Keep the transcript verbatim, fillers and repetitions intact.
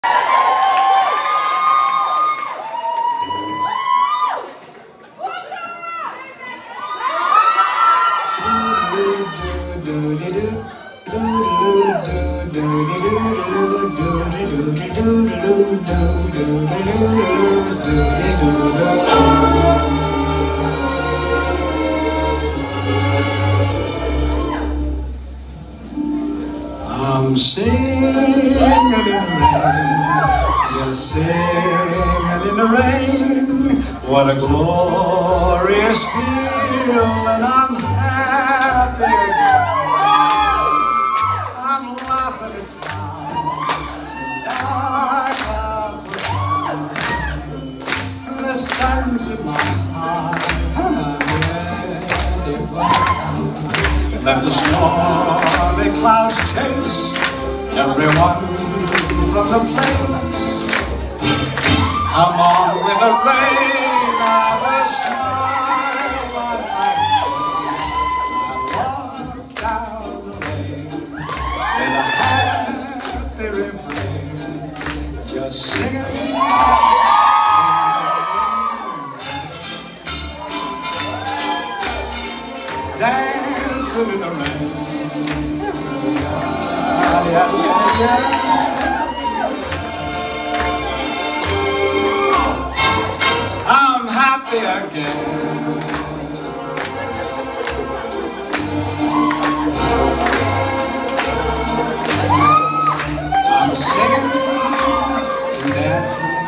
I'm singing in the rain, just singing in the rain. What a glorious feel, and I'm happy again. I'm laughing at times so dark out and the sun's in my heart, and I'm ready for it. Let the stormy clouds chase everyone from the plains. Come on with the rain and the smile on my face. I walk down the lane with a happy refrain, just singing, singing, dancing in the rain. Yeah, yeah, yeah. I'm happy again. I'm singing and dancing.